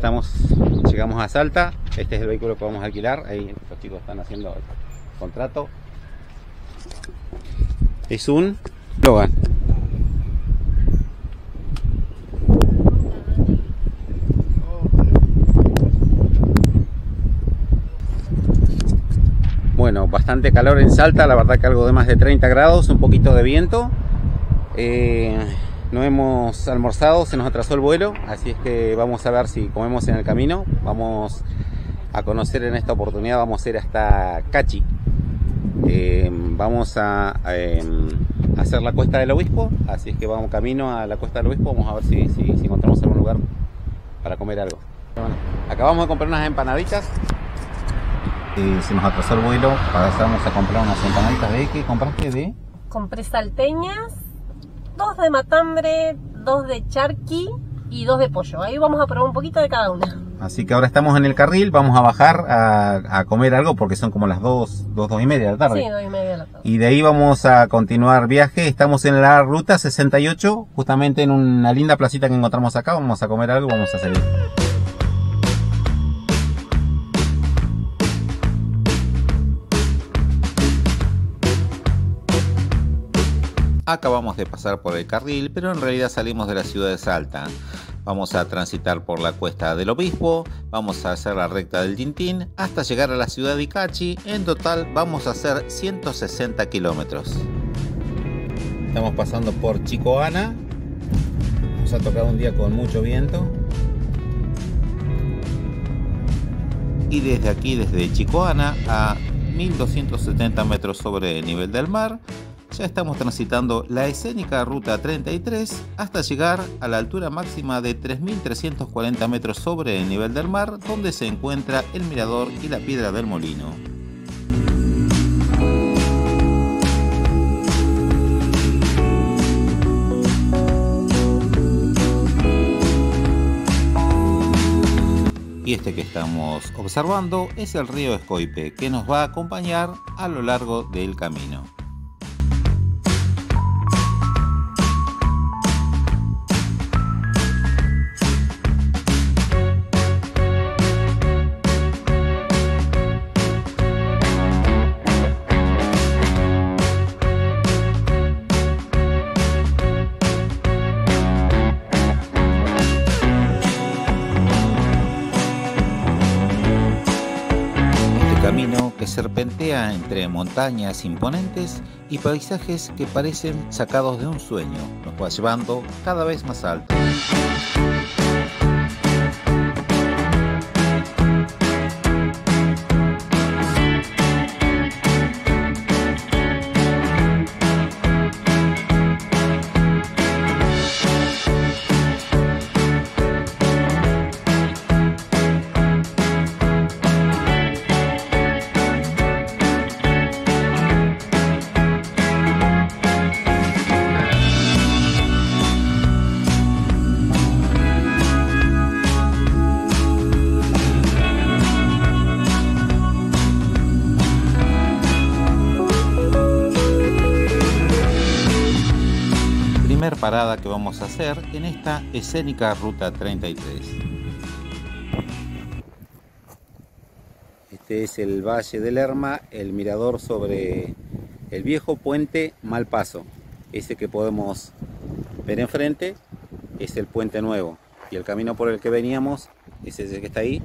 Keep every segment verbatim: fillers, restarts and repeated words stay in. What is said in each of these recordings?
estamos, llegamos a Salta. Este es el vehículo que vamos a alquilar. Ahí los chicos están haciendo el contrato. Es un Logan. Bueno, bastante calor en Salta, la verdad que algo de más de treinta grados, un poquito de viento. Eh, no hemos almorzado, se nos atrasó el vuelo, así es que vamos a ver si comemos en el camino. Vamos a conocer en esta oportunidad, vamos a ir hasta Cachi. Eh, vamos a, eh, hacer la Cuesta del Obispo, así es que vamos camino a la Cuesta del Obispo. Vamos a ver si, si, si encontramos algún lugar para comer algo. Bueno, acabamos de comprar unas empanaditas. Eh, se nos atrasó el vuelo, pasamos a comprar unas empanaditas. ¿De qué compraste? ¿De? Compré salteñas, dos de matambre, dos de charqui y dos de pollo. Ahí vamos a probar un poquito de cada una. Así que ahora estamos en el carril, vamos a bajar a, a comer algo porque son como las dos, dos, dos y media de la tarde. Sí, dos y media de la tarde. Y de ahí vamos a continuar viaje. Estamos en la ruta sesenta y ocho, justamente en una linda placita que encontramos acá. Vamos a comer algo y vamos a salir. Acabamos de pasar por el carril, pero en realidad salimos de la ciudad de Salta. Vamos a transitar por la Cuesta del Obispo, vamos a hacer la recta del Tintín hasta llegar a la ciudad de Cachi. En total vamos a hacer ciento sesenta kilómetros. Estamos pasando por Chicoana. Nos ha tocado un día con mucho viento. Y desde aquí, desde Chicoana, a mil doscientos setenta metros sobre el nivel del mar, ya estamos transitando la escénica ruta treinta y tres hasta llegar a la altura máxima de tres mil trescientos cuarenta metros sobre el nivel del mar, donde se encuentra el mirador y la piedra del molino. Y este que estamos observando es el río Escoipe, que nos va a acompañar a lo largo del camino. Camino que serpentea entre montañas imponentes y paisajes que parecen sacados de un sueño, nos va llevando cada vez más alto. Primer parada que vamos a hacer en esta escénica ruta treinta y tres. Este es el Valle del Lerma, el mirador sobre el viejo puente Malpaso. Ese que podemos ver enfrente es el puente nuevo, y el camino por el que veníamos es ese que está ahí.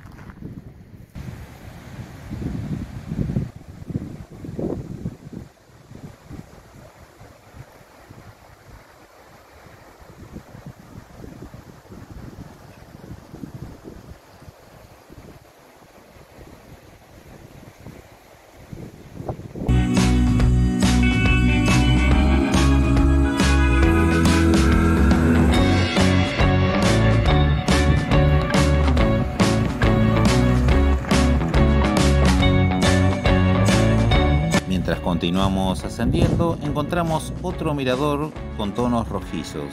Mientras continuamos ascendiendo, encontramos otro mirador con tonos rojizos.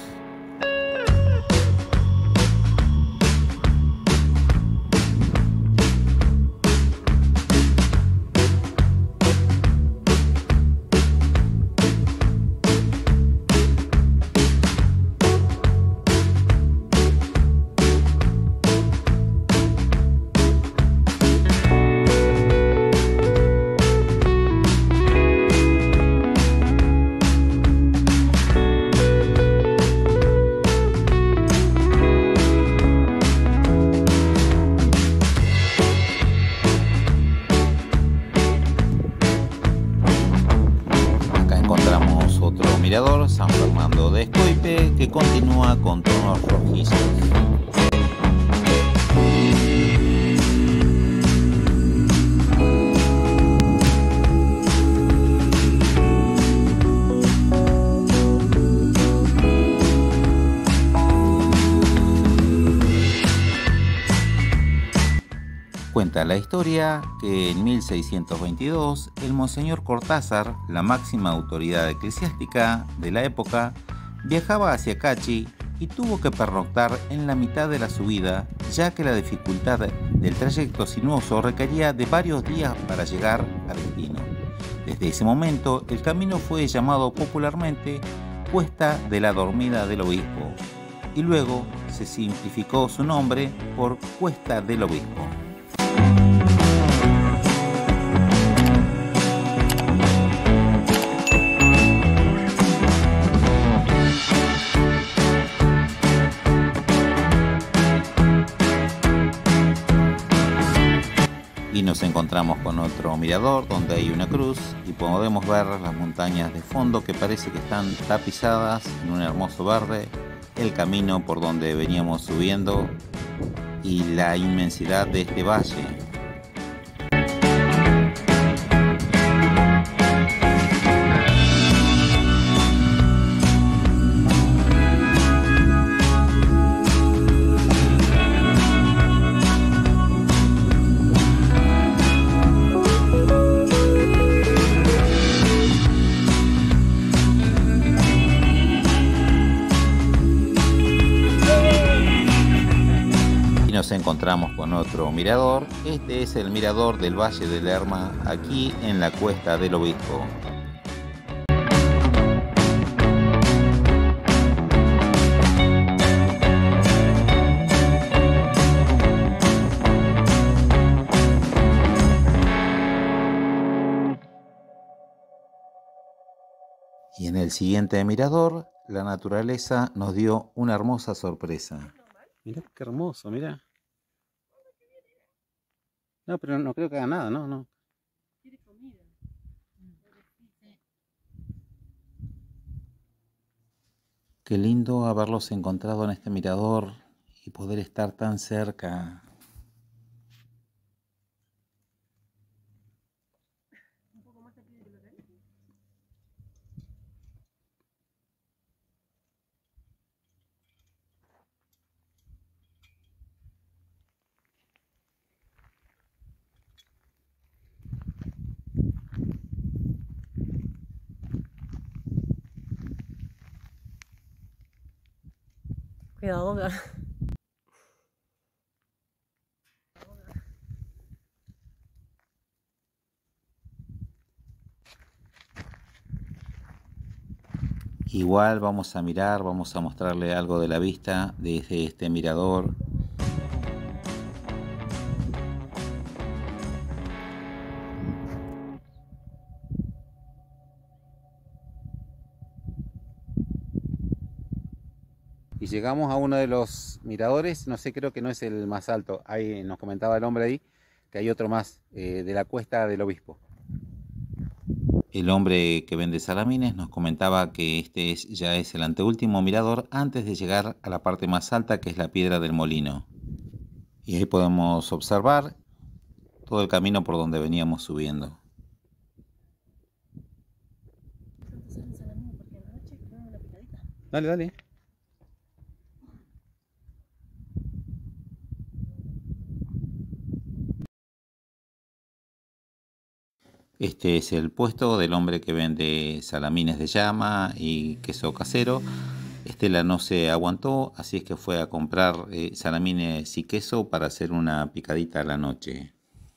Cuenta la historia que en mil seiscientos veintidós el monseñor Cortázar, la máxima autoridad eclesiástica de la época, viajaba hacia Cachi y tuvo que pernoctar en la mitad de la subida, ya que la dificultad del trayecto sinuoso requería de varios días para llegar a destino. Desde ese momento, el camino fue llamado popularmente Cuesta de la Dormida del Obispo, y luego se simplificó su nombre por Cuesta del Obispo. Y nos encontramos con otro mirador donde hay una cruz y podemos ver las montañas de fondo que parece que están tapizadas en un hermoso verde, el camino por donde veníamos subiendo y la inmensidad de este valle. Nos encontramos con otro mirador. Este es el mirador del Valle de Lerma, aquí en la Cuesta del Obispo. Y en el siguiente mirador, la naturaleza nos dio una hermosa sorpresa. Mirá qué hermoso, mirá. No, pero no creo que haga nada, no, no. Qué lindo haberlos encontrado en este mirador y poder estar tan cerca. Cuidado, Boca. Igual vamos a mirar, vamos a mostrarle algo de la vista desde este mirador. Y llegamos a uno de los miradores, no sé, creo que no es el más alto. Ahí nos comentaba el hombre ahí que hay otro más, eh, de la Cuesta del Obispo. El hombre que vende salamines nos comentaba que este es, ya es el anteúltimo mirador antes de llegar a la parte más alta, que es la Piedra del Molino. Y ahí podemos observar todo el camino por donde veníamos subiendo. Dale, dale. Este es el puesto del hombre que vende salamines de llama y queso casero. Estela no se aguantó, así es que fue a comprar eh, salamines y queso para hacer una picadita a la noche.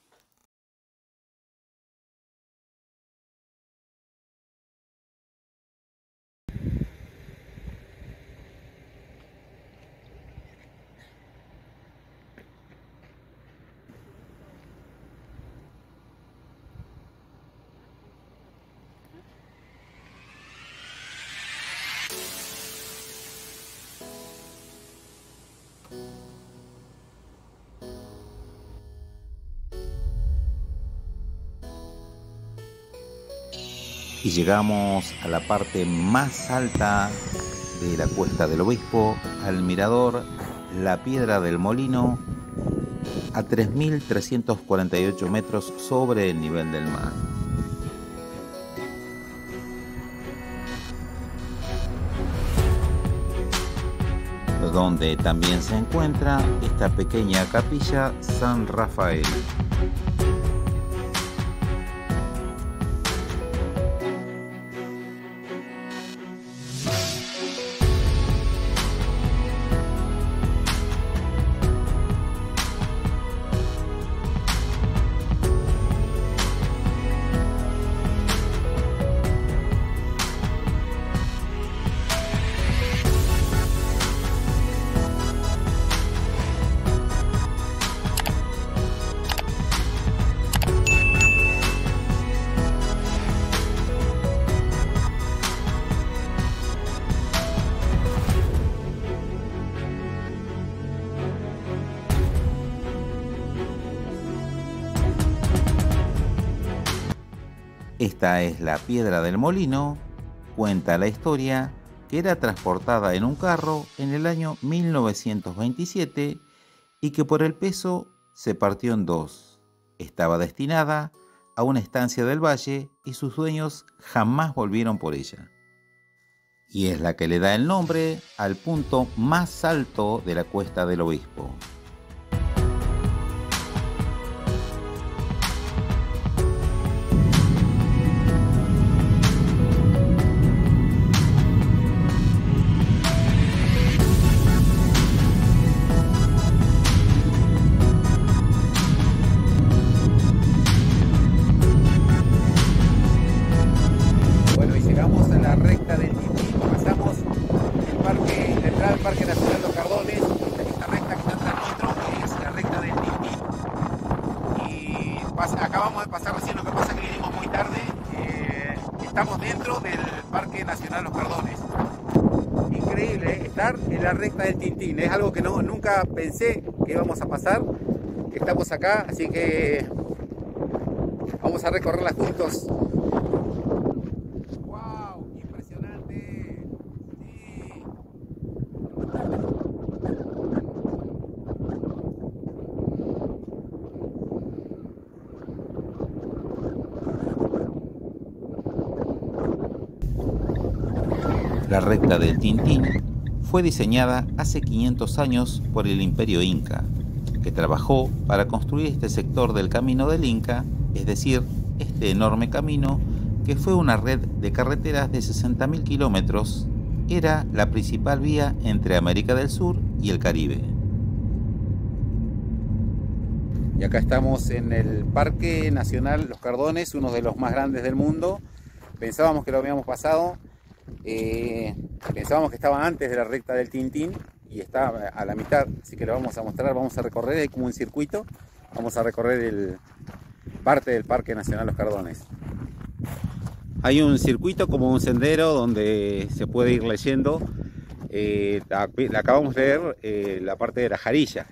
Y llegamos a la parte más alta de la Cuesta del Obispo, al mirador La Piedra del Molino, a tres mil trescientos cuarenta y ocho metros sobre el nivel del mar. donde también se encuentra esta pequeña capilla San Rafael. Esta es la Piedra del Molino. Cuenta la historia que era transportada en un carro en el año mil novecientos veintisiete y que por el peso se partió en dos. Estaba destinada a una estancia del valle y sus dueños jamás volvieron por ella. Y es la que le da el nombre al punto más alto de la Cuesta del Obispo. Parque Nacional Los Cardones. Esta recta que está atrás nuestro es la recta del Tintín. Y pasa, acabamos de pasar recién, lo que pasa es que vinimos muy tarde. Eh, estamos dentro del Parque Nacional Los Cardones. Increíble, ¿eh? Estar en la recta del Tintín. Es algo que no, nunca pensé que íbamos a pasar. Estamos acá, así que vamos a recorrerla juntos. La recta del Tintín fue diseñada hace quinientos años por el Imperio Inca, que trabajó para construir este sector del Camino del Inca, es decir, este enorme camino que fue una red de carreteras de sesenta mil kilómetros, era la principal vía entre América del Sur y el Caribe. Y acá estamos en el Parque Nacional Los Cardones, uno de los más grandes del mundo. Pensábamos que lo habíamos pasado. Eh, pensábamos que estaba antes de la recta del Tintín y está a la mitad, así que lo vamos a mostrar, vamos a recorrer, hay como un circuito, vamos a recorrer el, parte del Parque Nacional Los Cardones. Hay un circuito como un sendero donde se puede ir leyendo, eh, la, la acabamos de leer eh, la parte de la jarilla.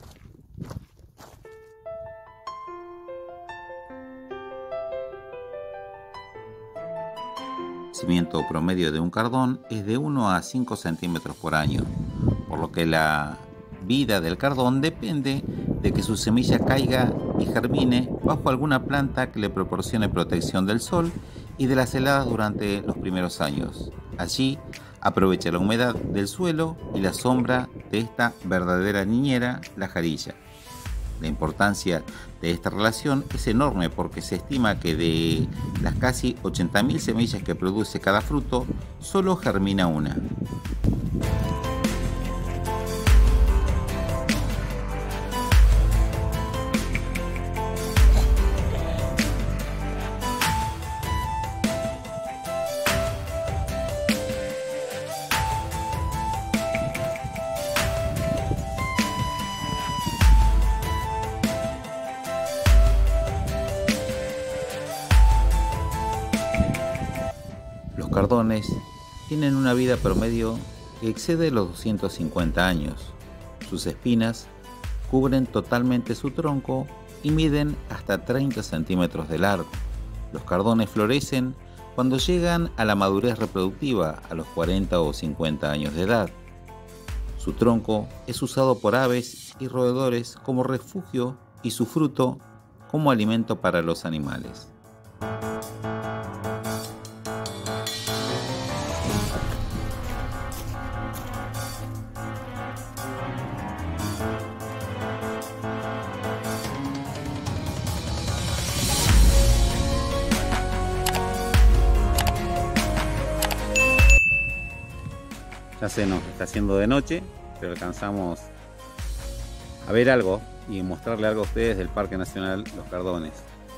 El crecimiento promedio de un cardón es de uno a cinco centímetros por año, por lo que la vida del cardón depende de que su semilla caiga y germine bajo alguna planta que le proporcione protección del sol y de las heladas durante los primeros años. Allí aprovecha la humedad del suelo y la sombra de esta verdadera niñera, la jarilla. La importancia de esta relación es enorme porque se estima que de las casi ochenta mil semillas que produce cada fruto, solo germina una. Los cardones tienen una vida promedio que excede los doscientos cincuenta años. Sus espinas cubren totalmente su tronco y miden hasta treinta centímetros de largo. Los cardones florecen cuando llegan a la madurez reproductiva a los cuarenta o cincuenta años de edad. Su tronco es usado por aves y roedores como refugio y su fruto como alimento para los animales. Ya se nos está haciendo de noche, pero alcanzamos a ver algo y mostrarle algo a ustedes del Parque Nacional Los Cardones.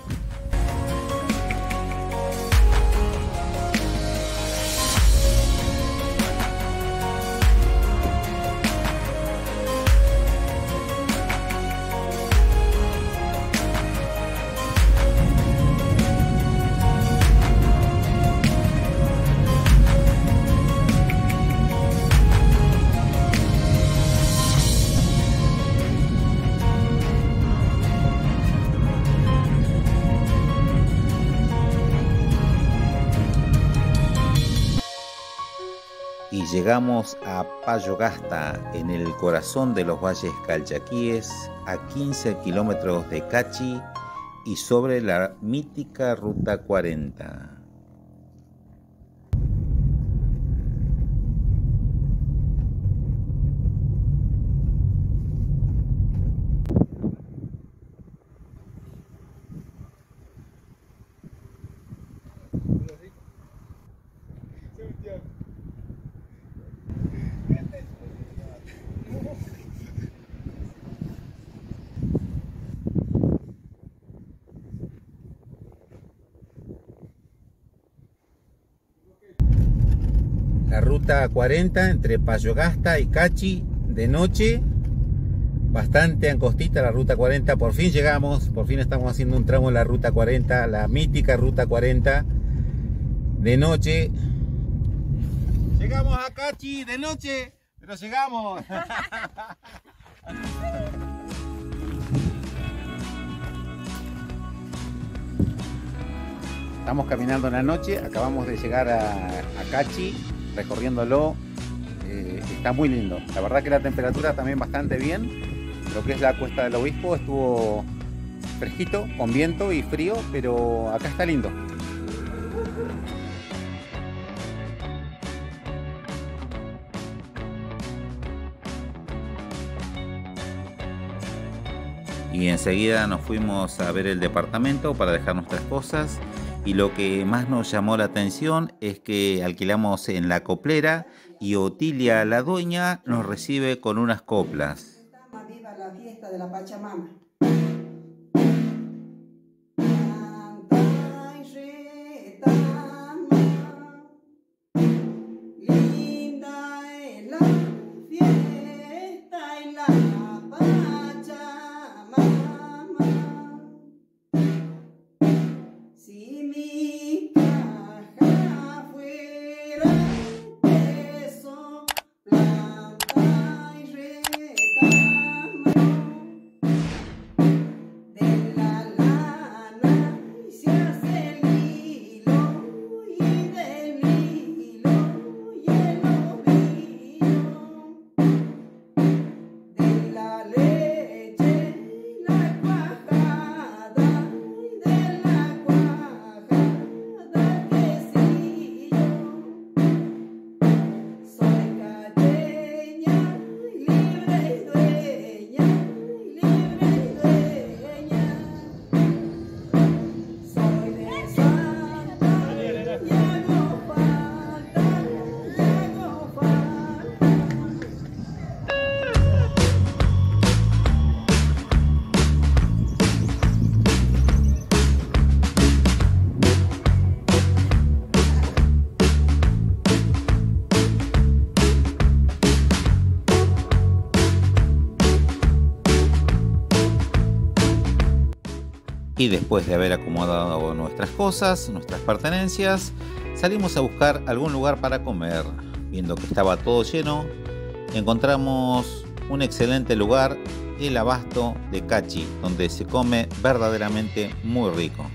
Y llegamos a Payogasta, en el corazón de los valles calchaquíes, a quince kilómetros de Cachi y sobre la mítica Ruta cuarenta. La ruta cuarenta entre Payogasta y Cachi de noche, bastante angostita la ruta cuarenta. Por fin llegamos, por fin estamos haciendo un tramo en la ruta cuarenta, la mítica ruta cuarenta de noche. Llegamos a Cachi de noche, pero llegamos. Estamos caminando en la noche, acabamos de llegar a, a Cachi, recorriéndolo. Eh, está muy lindo, la verdad que la temperatura también bastante bien. Lo que es la Cuesta del Obispo estuvo fresquito, con viento y frío, pero acá está lindo. Y enseguida nos fuimos a ver el departamento para dejar nuestras cosas. Y lo que más nos llamó la atención es que alquilamos en La Coplera y Otilia, la dueña, nos recibe con unas coplas. Viva la fiesta de la Pachamama. Y después de haber acomodado nuestras cosas, nuestras pertenencias, salimos a buscar algún lugar para comer. Viendo que estaba todo lleno, encontramos un excelente lugar, el Abasto de Cachi, donde se come verdaderamente muy rico.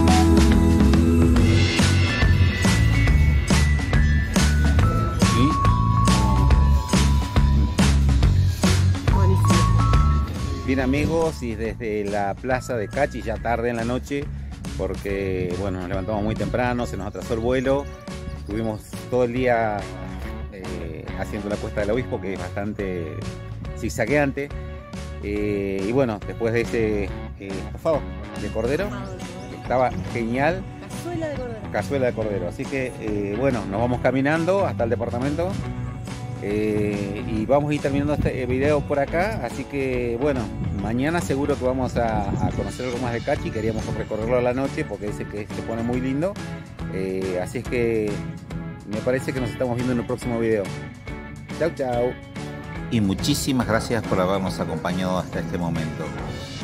¿Sí? amigos, y desde la plaza de Cachi, ya tarde en la noche, porque bueno, nos levantamos muy temprano, se nos atrasó el vuelo, estuvimos todo el día eh, haciendo la cuesta del obispo, que es bastante zigzagueante, eh, y bueno, después de ese eh, estofado de cordero, estaba genial. Cazuela de cordero. Cazuela de cordero, así que eh, bueno, nos vamos caminando hasta el departamento. Eh, y vamos a ir terminando este video por acá, así que bueno, mañana seguro que vamos a, a conocer algo más de Cachi. Queríamos recorrerlo a la noche porque dice que se pone muy lindo, eh, así es que me parece que nos estamos viendo en el próximo video. Chau chau. Y muchísimas gracias por habernos acompañado hasta este momento.